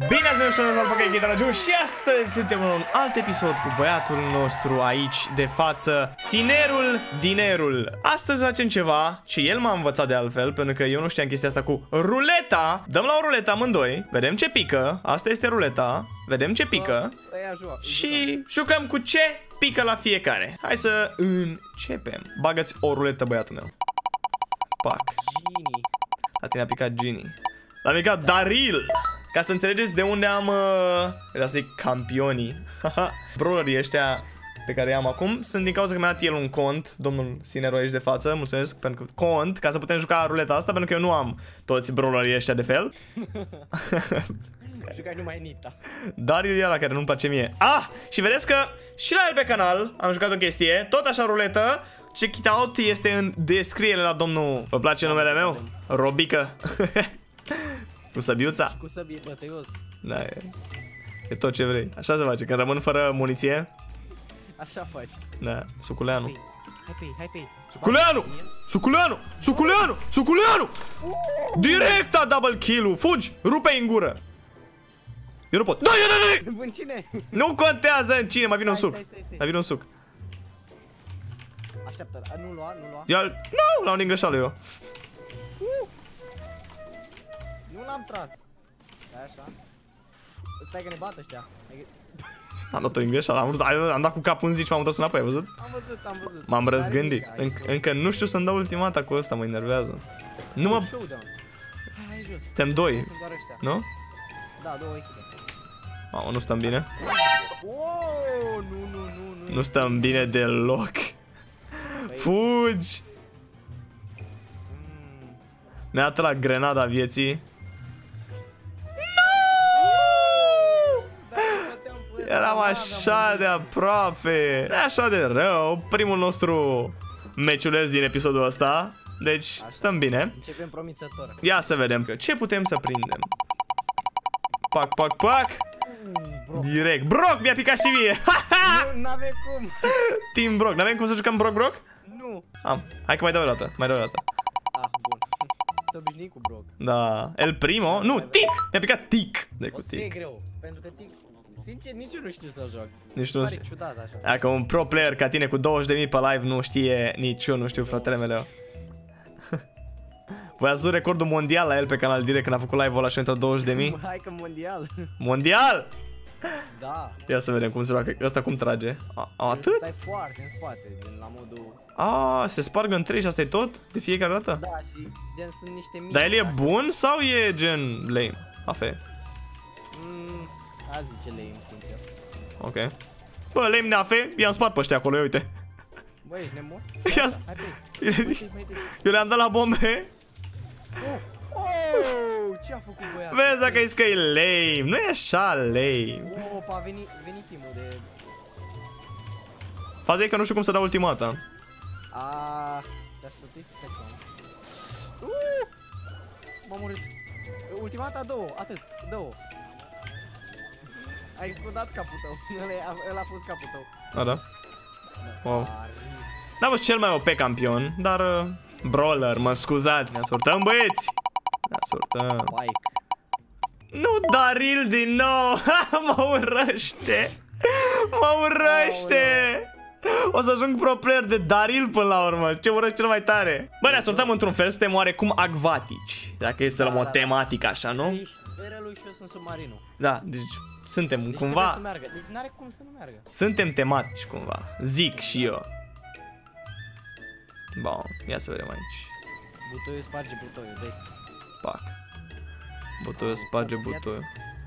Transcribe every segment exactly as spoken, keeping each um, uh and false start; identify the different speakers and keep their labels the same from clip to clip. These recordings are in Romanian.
Speaker 1: Bine ați venit și la Pachet Dragul și astăzi suntem în un alt episod cu băiatul nostru aici de față, Sinerul Dinerul. Astăzi facem ceva ce el m-a învățat de altfel, pentru că eu nu știam chestia asta cu ruleta. Dăm la o ruletă amândoi, vedem ce pică, asta este ruleta, vedem ce pică și jucăm cu ce pică la fiecare. Hai să începem. Bagă-ți o ruletă, băiatul meu. Pac.
Speaker 2: Genie.
Speaker 1: La tine a picat Genie. L-a picat Daril. Ca să înțelegeți de unde am uh, era să zic campionii. Brawlerii ăștia pe care i-am acum sunt din cauza că mi-a dat el un cont, domnul Sinero aici de față, mulțumesc pentru cont, ca să putem juca ruleta asta, pentru că eu nu am toți brawlerii ăștia de fel.
Speaker 2: Jucai numai Nita.
Speaker 1: Daril e ăla care nu-mi place mie. Ah! Și vedeți că și la el pe canal am jucat o chestie, tot așa ruletă. Check it out, este în descriere la domnul. Vă place numele meu? Robică. Cu săbiuța.
Speaker 2: Și cu săbie bătăios.
Speaker 1: Da, e, e tot ce vrei. Așa se face, când rămân fără muniție.
Speaker 2: Așa faci.
Speaker 1: Da, Suculeanu.
Speaker 2: Hai pe, hai pe.
Speaker 1: Suculeanu! Suculeanu! Suculeanu! Suculeanu! Direct a double kill-ul! Fugi! Rupe-i în gură! Eu nu pot. Da, da, da!
Speaker 2: Bun, cine?
Speaker 1: Nu contează în cine, mai vine un suc. Mai vine un suc.
Speaker 2: Așteaptă, nu lua, nu lua.
Speaker 1: Ia, nu, l-am din greșeală eu.
Speaker 2: Nu l-am tras. Stai așa. Stai că ne bat ăștia.
Speaker 1: Am dat-o din greșeală, am, am dat cu capul în zi și m-am întors înapoi, ai văzut?
Speaker 2: Am văzut, am văzut.
Speaker 1: M-am răzgândit. Înc încă nu știu să-mi dau ultimata cu ăsta, mă enervează. Nu mă... Suntem doi, nu?
Speaker 2: Da, două echipe.
Speaker 1: Mamă, nu stăm bine.
Speaker 2: Oh, nu, nu, nu, nu.
Speaker 1: Nu stăm bine deloc. Fugi! Mi-a dat la grenada vieții. Eram așa de aproape. Așa de rău. Primul nostru meciuleț din episodul ăsta. Deci stăm bine.
Speaker 2: Începem promițător.
Speaker 1: Ia să vedem ce putem să prindem. Pac, pac, pac. Direct. Brock mi-a picat și mie.
Speaker 2: Nu, n-avem cum.
Speaker 1: Team Brock. N-avem cum să jucăm Brock, Brock?
Speaker 2: Nu.
Speaker 1: Am. Hai că mai dau o dată. Mai dau o dată.
Speaker 2: Ah, bun. Te obișnui cu Brock.
Speaker 1: Da. El primo. Nu, Tic. Mi-a picat Tic. De cu
Speaker 2: O să fie
Speaker 1: Tic.
Speaker 2: greu, pentru că Tic, sincer, nici eu nu știu să joc.
Speaker 1: Nici nu
Speaker 2: pare ciudat așa.
Speaker 1: Dacă un pro player ca tine cu douăzeci de mii pe live nu știe, nici eu nu știu, fratele meu. Voi ați văzut recordul mondial la el pe canal direct când a făcut live-ul ăla și a intrat douăzeci de mii?
Speaker 2: Hai că mondial.
Speaker 1: Mondial!
Speaker 2: Da.
Speaker 1: Ia să vedem cum se joacă. Ăsta cum trage. A, atât?
Speaker 2: Stai foarte în spate, gen la modul...
Speaker 1: A, se spargă în trei și asta e tot? De fiecare dată?
Speaker 2: Da, și gen sunt niște mici.
Speaker 1: Dar el e bun sau e gen lame? Afe.
Speaker 2: Mm, a zice lame, sincer.
Speaker 1: Ok. Bă, lame neafe, i-am spart pe ăștia acolo, uite.
Speaker 2: Bă, ești nebun?
Speaker 1: Ia
Speaker 2: Hai pe,
Speaker 1: eu le-am dat la bombe.
Speaker 2: oh, oh, ce a făcut băiatul?
Speaker 1: Vezi dacă îi că e lame, nu e așa lame.
Speaker 2: Oh, a venit, venit timul de...
Speaker 1: Faza e că nu știu cum să dau ultimata.
Speaker 2: Aaaa, te-aș putea să facem. Uh, m-am murit. Ultimata două, atât, două. Ai explodat capul tău, ăla a fost capul tău.
Speaker 1: A, da? Wow. N-a fost cel mai O P campion, dar uh, brawler, mă scuzați. Ne asurtăm, băieți. Ne asurtăm.
Speaker 2: Spike.
Speaker 1: Nu Daril din nou. Mă urăște. Mă urăște. O să ajung pro player de Daril până la urmă. Ce urăște cel mai tare. Bă, ne asurtăm într-un fel, suntem oarecum acvatici. Dacă e să luăm o tematică așa, nu?
Speaker 2: Ești berelul și eu sunt submarinul.
Speaker 1: Da, deci suntem
Speaker 2: Deci
Speaker 1: cumva.
Speaker 2: să meargă. Deci n-are cum să nu meargă.
Speaker 1: Suntem tematici cumva. Zic și eu. Bun, ia să vedem aici.
Speaker 2: Butoiul sparge butoiul, deci.
Speaker 1: Pac. Butoiul sparge butoiul.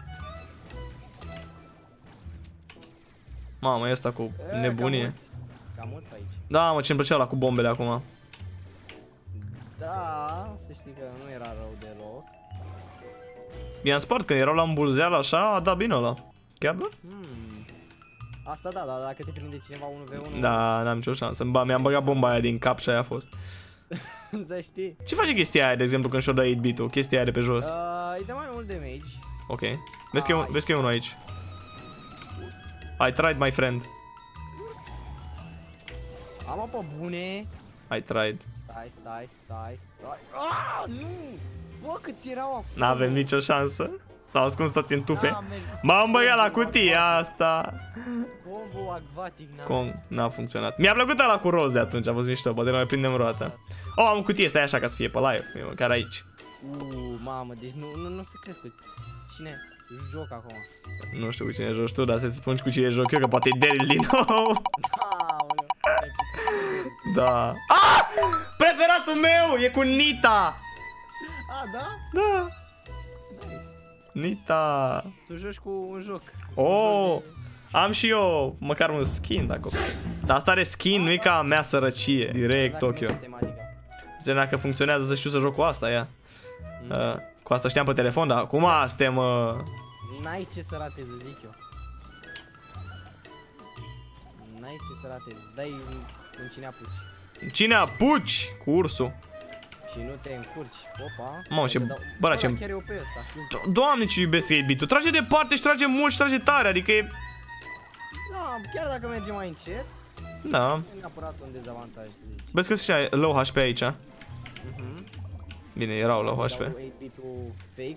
Speaker 1: Mamă, e ăsta cu nebunie.
Speaker 2: Cam mulți pe aici.
Speaker 1: Da, mă, ce-mi plăcea ăla cu bombele acum.
Speaker 2: Da, să știi că nu era rău deloc.
Speaker 1: I-am spart, când erau la îmbulzeală așa, a dat bine ăla. Chiar da?
Speaker 2: Hmm. Asta da, dar dacă te prinde cineva unu v unu...
Speaker 1: Da, n-am nicio șansă. Mi-am băgat bomba aia din cap și aia a fost.
Speaker 2: Să știi.
Speaker 1: Ce face chestia aia, de exemplu, când și-o dă opt bit-ul? Chestia aia de pe jos.
Speaker 2: Uh, îi dă mai mult damage.
Speaker 1: Ok. Vezi că, e un, vezi că e unul aici. I tried, my friend.
Speaker 2: Am apă bune.
Speaker 1: I tried.
Speaker 2: Stai, stai, stai, stai. Ah, nu! Bă, câți erau acolo?
Speaker 1: N-avem nicio șansă. S-au ascuns toți în tufe.
Speaker 2: N-a mers.
Speaker 1: M-am băgat la
Speaker 2: Combo
Speaker 1: cutia
Speaker 2: acvatic.
Speaker 1: asta.
Speaker 2: Combo acvatic, n-a
Speaker 1: Com,
Speaker 2: mers.
Speaker 1: n-a funcționat. Mi-a plăcut ăla cu roz de atunci, a fost mișto, poate noi prindem roata. Oh, am cutie, stai așa ca să fie pe live, e măcar aici.
Speaker 2: Uuu, mamă, deci nu, nu, nu se crezi cu cine joc acum.
Speaker 1: Nu știu cu cine joci tu, dar să spun cu cine joc eu, că poate e Daryl din nou.
Speaker 2: Aoleu.
Speaker 1: Da. Ah! Preferatul meu e cu Nita.
Speaker 2: A, da?
Speaker 1: Da. Nita.
Speaker 2: Tu joci cu un joc.
Speaker 1: Oh, am și eu măcar un skin dacă o vrei. Dar asta are skin, nu e ca a mea sărăcie. Direct Tokyo. Zice dacă funcționează să știu să joc cu asta, ia.
Speaker 2: Mm.
Speaker 1: Uh, cu asta știam pe telefon, dar acum suntem... Uh...
Speaker 2: N-ai ce să ratezi, zic eu. N-ai ce să ratezi. Dai în, în cine apuci.
Speaker 1: Cine apuci cu ursul?
Speaker 2: Și nu te încurci. Opa.
Speaker 1: Mamă, ce
Speaker 2: Dau-
Speaker 1: băra,
Speaker 2: Bă,
Speaker 1: ce-
Speaker 2: chiar eu pe ăsta. știu.
Speaker 1: Do- Doamne, ce iubesc eight bit-ul. Trage departe și trage mult și trage tare, adică e...
Speaker 2: Da, chiar dacă merge mai încet,
Speaker 1: Da.
Speaker 2: e neapărat un dezavantaj. să zic.
Speaker 1: Vezi că sunt și low H P aici.
Speaker 2: Mhm.
Speaker 1: Bine, erau low H P.
Speaker 2: Dau eight bit-ul fake.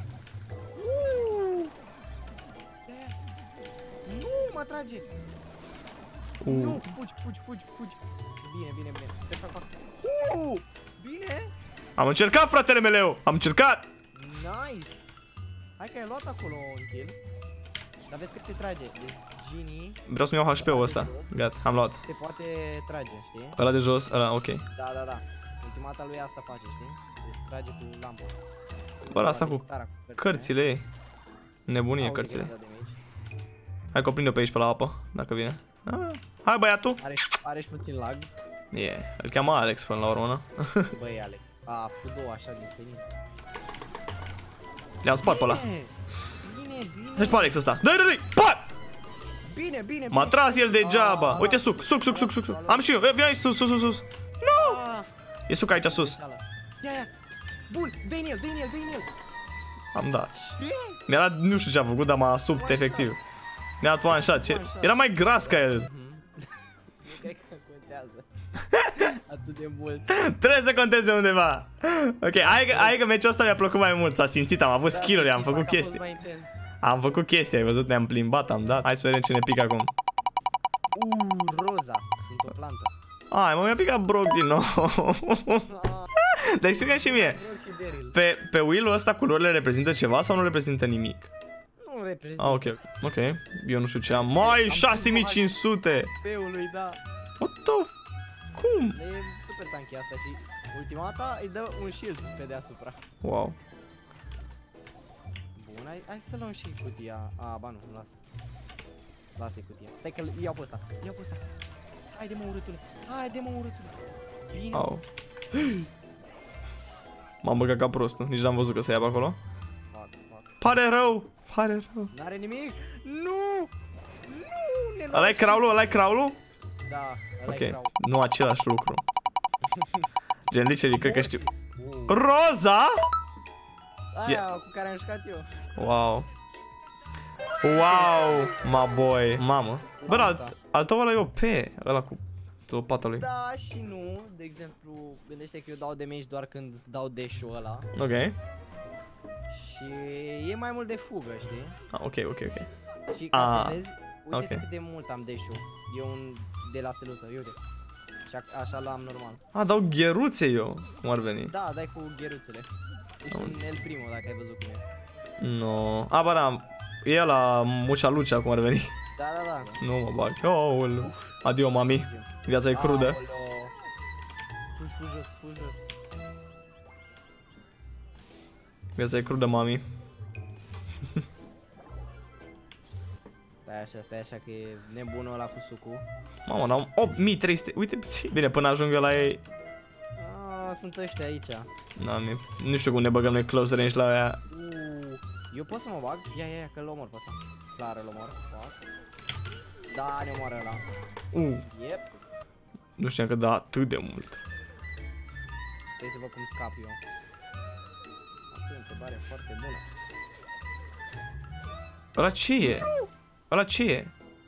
Speaker 2: Nu, mă trage.
Speaker 1: Uh.
Speaker 2: Nu, fugi, fugi, fugi, fugi. Bine, bine, bine. Te fac, fac. Uh, bine.
Speaker 1: Am încercat, fratele meu! Am încercat!
Speaker 2: Nice. Hai că ai luat acolo un kill. Dar vezi că te trage. Deci Genie
Speaker 1: Vreau să-mi iau H P-ul ăsta. Gata, am luat.
Speaker 2: te poate trage, știi?
Speaker 1: Ăla de jos, ăla, ok.
Speaker 2: Da, da, da. Ultimata lui asta face, știi? Deci trage cu lampa.
Speaker 1: Bă, asta cu
Speaker 2: Tara, cu
Speaker 1: cărțile ei. Nebunie
Speaker 2: Auzi,
Speaker 1: cărțile.
Speaker 2: că de damage.
Speaker 1: Hai că o prind-o pe aici, pe la apă, dacă vine. Ah, hai băiatul!
Speaker 2: Are, are și puțin lag.
Speaker 1: Yeah. Îl cheamă Alex până la urmă, nu?
Speaker 2: Băi, Alex. A făcut două așa din senin.
Speaker 1: Le-am spart pe ăla.
Speaker 2: Bine, bine, bine.
Speaker 1: Deci pe Alex ăsta. Dă-i, dă-i, pa!
Speaker 2: Bine, bine,
Speaker 1: M-a
Speaker 2: bine.
Speaker 1: tras el degeaba.
Speaker 2: Ah,
Speaker 1: Uite, suc, suc, suc, suc, suc, suc. Am și eu. Vine aici, sus, sus, sus, sus.
Speaker 2: Ah,
Speaker 1: E suc aici sus.
Speaker 2: ceala. Ia, ia. Bun, dă-i în el, dă-i în el, dă-i în el.
Speaker 1: Am dat.
Speaker 2: Ce?
Speaker 1: Mi-a dat, nu știu ce a făcut, dar m-a subt efectiv. Mi-a dat one shot. Ce? Era mai gras ca el.
Speaker 2: Nu cred că contează. Atât de mult.
Speaker 1: Trebuie să conteze undeva. Ok, hai că, hai că meciul ăsta mi-a plăcut mai mult. S-a simțit, am avut skill-uri, am făcut chestii.
Speaker 2: Mai intens.
Speaker 1: Am făcut chestii, ai văzut? Ne-am plimbat, am dat. Hai să vedem ce ne pică acum.
Speaker 2: Uh, roza. Sunt o plantă.
Speaker 1: Ai, mă, mi-a picat Brock din nou.
Speaker 2: Ah,
Speaker 1: Dar explică și mie.
Speaker 2: Brock și Daryl.
Speaker 1: Pe, pe wheel-ul ăsta culorile reprezintă ceva sau nu reprezintă nimic?
Speaker 2: Nu reprezintă
Speaker 1: Ah, ok, ok. Eu nu știu ce am. Mai șase mii cinci sute!
Speaker 2: P-ului, da.
Speaker 1: What the... Cum?
Speaker 2: E super tanky asta și ultimata îi dă un shield pe deasupra.
Speaker 1: Wow.
Speaker 2: Bun, hai, hai să luăm și cutia. A, ba nu, las. Lasă-i cutia. Stai că iau pe ăsta, iau pe ăsta. Haide mă urâtule, haide mă urâtule. Bine.
Speaker 1: Au. M-am băgat ca prostul, nici n-am văzut că se ia pe acolo.
Speaker 2: Fac, fac.
Speaker 1: Pare rău, pare rău.
Speaker 2: N-are nimic? Nu! Nu!
Speaker 1: Ăla-i crawl-ul, ăla-i crawl-ul?
Speaker 2: Da, ăla
Speaker 1: Ok,
Speaker 2: e grau.
Speaker 1: nu același lucru. Gen, literally, cred că știu.
Speaker 2: Uh,
Speaker 1: Roza?
Speaker 2: Aia cu care am jucat eu.
Speaker 1: Wow. Wow, my boy. Mamă. Bă, al, al tău ăla e O P. Ăla cu lopata lui.
Speaker 2: Da și nu, de exemplu, gândește că eu dau damage doar când dau dash-ul ăla.
Speaker 1: Ok.
Speaker 2: Și e mai mult de fugă, știi?
Speaker 1: Ah, ok, ok, ok.
Speaker 2: Și ca
Speaker 1: Ah,
Speaker 2: să vezi, uite
Speaker 1: ok.
Speaker 2: cât de mult am dash-ul. E un de la steluță, uite. Și a, așa l-am normal.
Speaker 1: Ah, dau gheruțe eu. Cum ar veni?
Speaker 2: Da, dai cu gheruțele. Ești
Speaker 1: Am
Speaker 2: un
Speaker 1: înțeles.
Speaker 2: El Primo dacă ai văzut cum e.
Speaker 1: No. Ah, ba da. E la Mucea Lucea, cum ar veni.
Speaker 2: Da, da, da.
Speaker 1: Nu mă bag. Oh, adio, mami. Viața e crudă.
Speaker 2: Aoleo. Fugi, fugi jos, fugi jos.
Speaker 1: Viața e crudă, mami.
Speaker 2: Stai așa, stai așa că e nebunul ăla cu sucul.
Speaker 1: Mamă, n-am opt mii trei sute. Uite, bine, până ajung eu la ei.
Speaker 2: Ah, sunt ăștia aici.
Speaker 1: N-am, nu știu cum ne băgăm noi close range la aia.
Speaker 2: Uh, eu pot să mă bag? Ia, ia, ia, că îl omor pe ăsta. Clar, îl omor. Fac. Da, ne omoară ăla.
Speaker 1: Uh,
Speaker 2: Yep.
Speaker 1: nu știam că da atât de mult.
Speaker 2: Stai să văd cum scap eu. Asta e o întrebare foarte bună.
Speaker 1: Ăla ce e? Ăla ce e?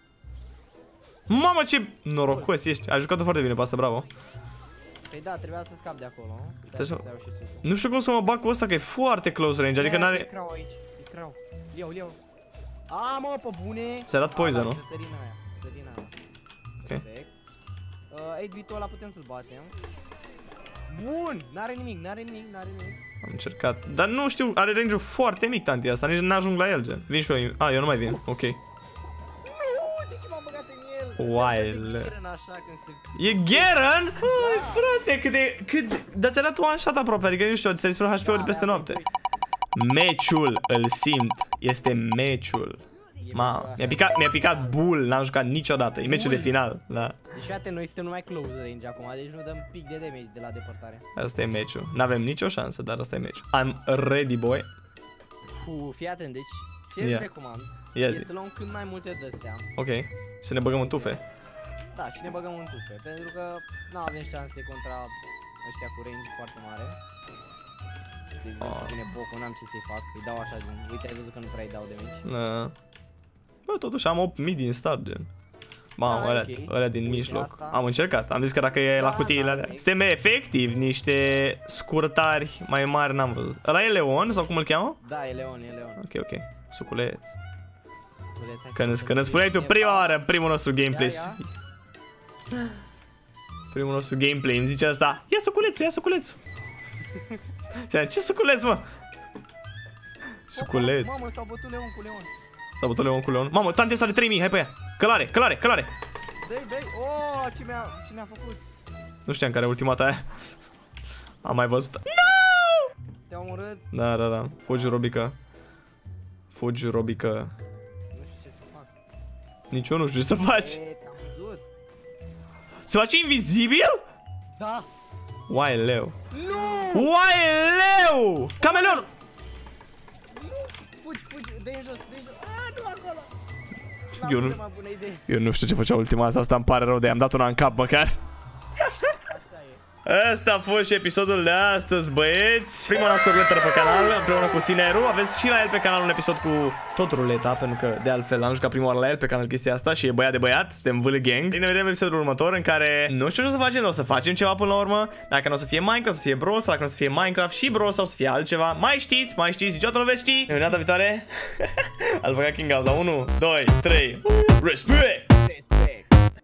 Speaker 1: Mamă, ce norocos ești. Ai jucat-o foarte bine pe asta, bravo.
Speaker 2: Păi da, trebuia să scap de acolo. Stai
Speaker 1: Trebuie
Speaker 2: să
Speaker 1: să-
Speaker 2: iau și sucul.
Speaker 1: Nu știu cum să mă bag cu ăsta, că e foarte close range, adică
Speaker 2: Ia, ia,
Speaker 1: n-are...
Speaker 2: e crow aici. E crau. Iau, iau. A, mă, pe bune.
Speaker 1: Ți-a dat poison, nu?
Speaker 2: Sărina aia, sărina aia.
Speaker 1: Ok.
Speaker 2: Corect. Uh, eight bit-ul ăla putem să-l batem. Bun! N-are nimic, n-are nimic, n-are nimic.
Speaker 1: Am încercat. Dar nu știu, are range-ul foarte mic tanti asta, nici n-ajung la el, gen. Vin și eu. A, eu nu mai vin. Ok.
Speaker 2: Nu, de ce m-am băgat în el?
Speaker 1: Wild.
Speaker 2: Așa când se...
Speaker 1: E Garen? Ui, frate, cât de... Cât de... Dar ți-a dat one shot aproape, adică nu știu, ți-a dispărut H P-ul de peste noapte. Meciul, îl simt. Este meciul. Ma, mi-a picat, mi-a picat bull, n-am jucat niciodată. E meciul de final, da.
Speaker 2: Deci fiate, noi suntem numai close range acum, deci nu dăm pic de damage de la depărtare.
Speaker 1: Asta e meciul. N-avem nicio șansă, dar asta e meciul. I'm ready, boy.
Speaker 2: Fu, fii atent, deci ce
Speaker 1: Yeah.
Speaker 2: îți recomand
Speaker 1: Ia
Speaker 2: e
Speaker 1: zi.
Speaker 2: să luăm cât mai multe de-astea.
Speaker 1: Ok. Și să ne băgăm în tufe.
Speaker 2: Da, și ne băgăm în tufe, pentru că nu avem șanse contra ăștia cu range foarte mare. De exemplu,
Speaker 1: Oh.
Speaker 2: vine Boco, n-am ce să-i fac, îi dau așa gen, uite, ai văzut că nu prea îi dau damage.
Speaker 1: Na. Bă, totuși am opt mid din start, gen. Mamă,
Speaker 2: Da,
Speaker 1: ălea,
Speaker 2: ok.
Speaker 1: ălea din
Speaker 2: Uite,
Speaker 1: mijloc.
Speaker 2: asta.
Speaker 1: Am încercat, am zis că dacă e la
Speaker 2: Da,
Speaker 1: cutiile
Speaker 2: da,
Speaker 1: alea.
Speaker 2: ok.
Speaker 1: Suntem efectiv niște scurtari mai mari, n-am văzut. Ăla e Leon sau cum îl cheamă?
Speaker 2: Da, e Leon, e Leon.
Speaker 1: Ok, ok. Suculeț.
Speaker 2: Suculeț, hai
Speaker 1: Că ne,
Speaker 2: să
Speaker 1: că ne spuneai tu
Speaker 2: vedem.
Speaker 1: prima oară, primul nostru gameplay.
Speaker 2: Ia,
Speaker 1: Primul nostru gameplay îmi zice asta. Ia suculețul, ia suculețul. Ce suculeț, mă? Suculeț.
Speaker 2: Mamă, s-au bătut Leon cu Leon.
Speaker 1: S-a bătut Leon cu Leon. Mamă, tante are trei mii, hai pe ea. Călare, călare, călare.
Speaker 2: Dă-i, dă-i, oh, ce mi-a, ce ne-a făcut?
Speaker 1: Nu știam care e ultimata aia. Am mai văzut. No!
Speaker 2: Te-a omorât?
Speaker 1: Da, da, da. Fugi, Robica. Fugi, Robica.
Speaker 2: Nu știu ce să fac.
Speaker 1: Nici eu nu știu ce să faci.
Speaker 2: E, te-am văzut.
Speaker 1: Se face invizibil?
Speaker 2: Da.
Speaker 1: Uai, leu.
Speaker 2: Nu!
Speaker 1: Uai, leu! Cameleon!
Speaker 2: Fugi, fugi, dă-i în jos, dă-i în jos. Ah, nu acolo.
Speaker 1: Eu
Speaker 2: N-am
Speaker 1: nu-
Speaker 2: cea mai bună idee.
Speaker 1: Eu nu știu ce făcea ultima asta, asta îmi pare rău de am dat una în cap măcar.
Speaker 2: Așa e.
Speaker 1: Asta a fost și episodul de astăzi, băieți. Prima noastră ruletă pe canal, împreună cu Sineru. Aveți și la el pe canal un episod cu tot ruleta, pentru că de altfel am jucat prima oară la el pe canal chestia asta și e băiat de băiat, suntem V L Gang. Ne vedem în episodul următor în care nu știu ce o să facem, o să facem ceva până la urmă. Dacă nu o să fie Minecraft, o să fie Brawl, sau dacă nu o să fie Minecraft și Brawl, sau o să fie altceva. Mai știți, mai știți, niciodată nu veți ști. Ne vedem data viitoare. Alpha King Out la unu, doi, trei. Respect!
Speaker 2: Respect.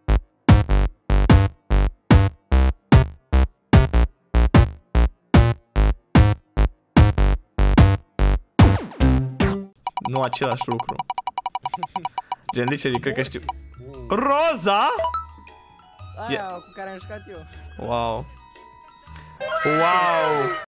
Speaker 1: Nu același lucru. Gen, literally, cred că știu. Roza?
Speaker 2: Aia cu care am jucat eu.
Speaker 1: Wow. Wow.